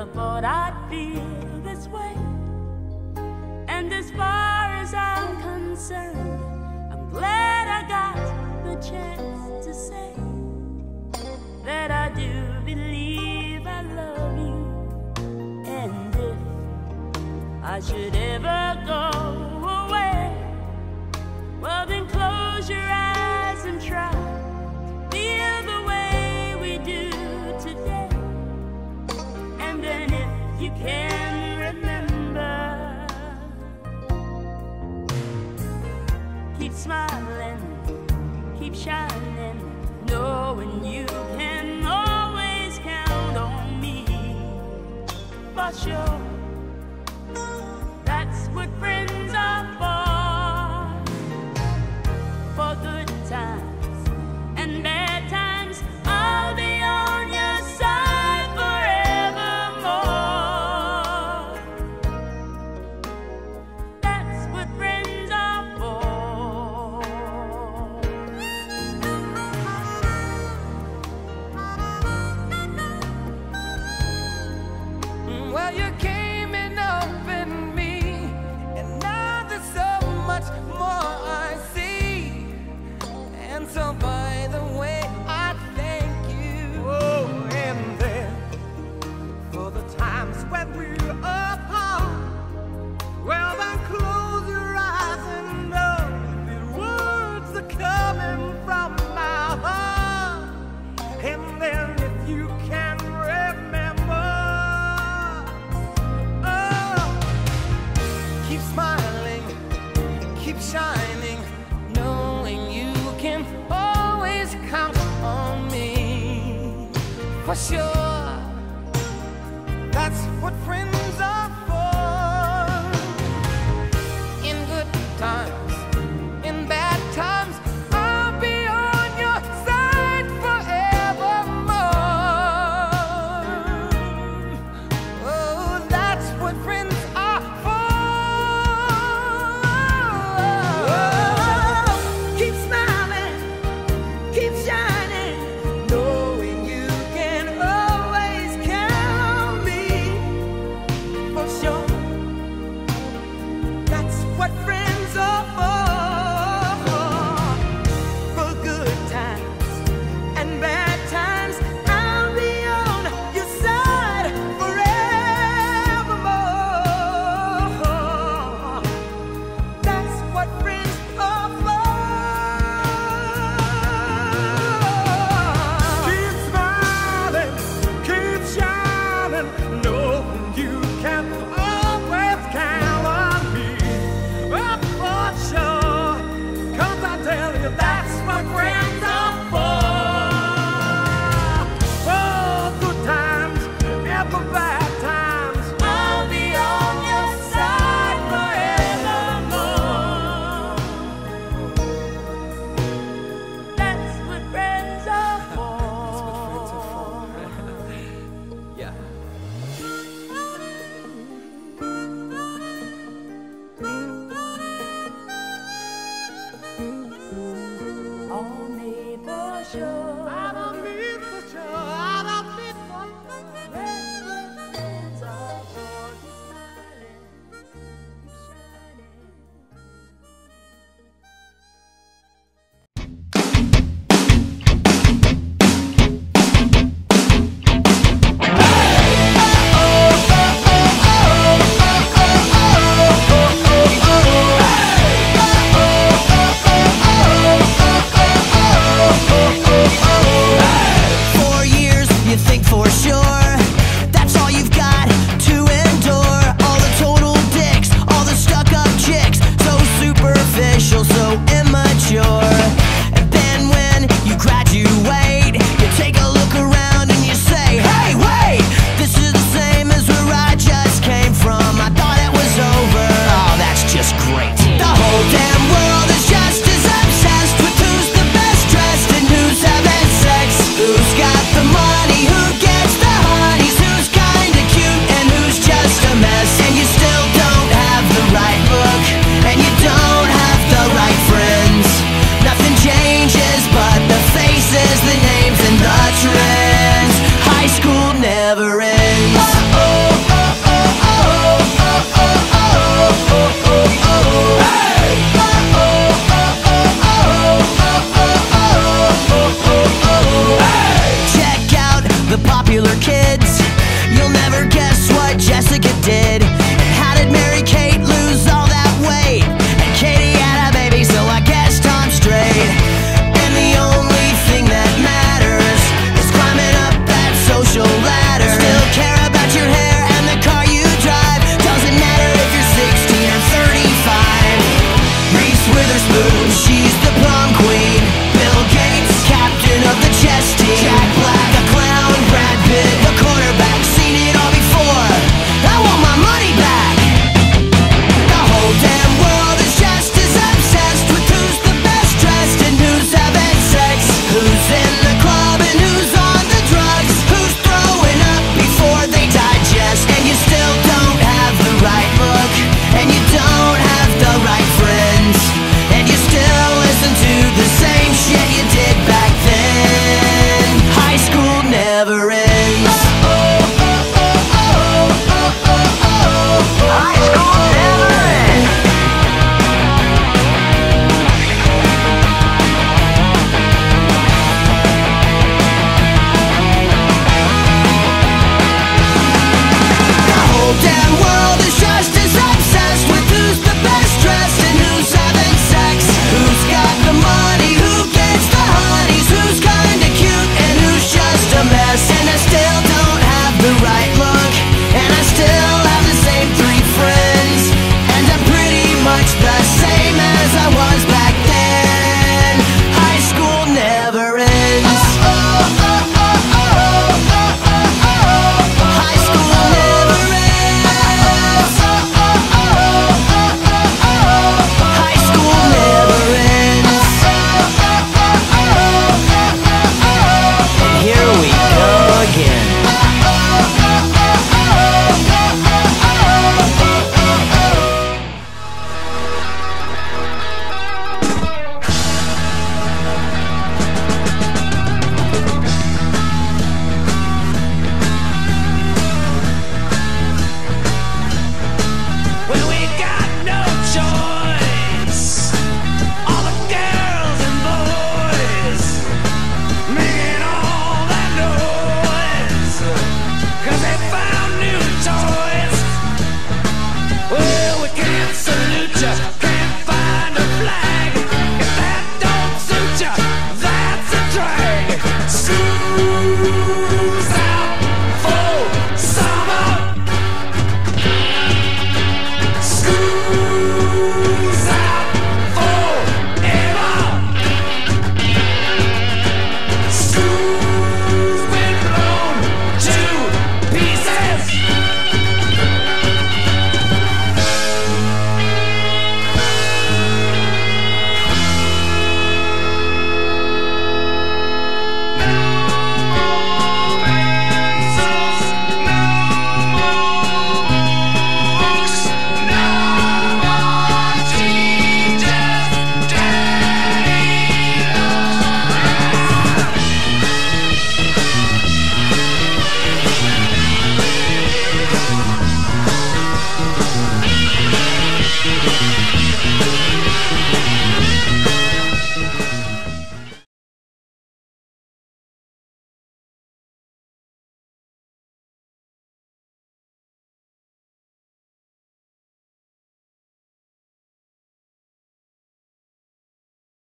thought I'd feel this way. And as far as I'm concerned, I'm glad I got the chance to say that I do believe I love you. And if I should ever go away, well then close your eyes and try to feel the way we do today. And then if you can remember, keep smiling, keep shining, knowing you can always count on me. For sure, that's what friends are for good times and bad times. I'll be on your side forevermore. That's what friends are for. Well, you came in up in me, and now there's so much more I see. And so by the way, I thank you. Oh, and then for the times when we're apart, well then close your eyes and know the words are coming from my heart. And then if you can remember, keep smiling, keep shining, knowing you can always count on me. For sure.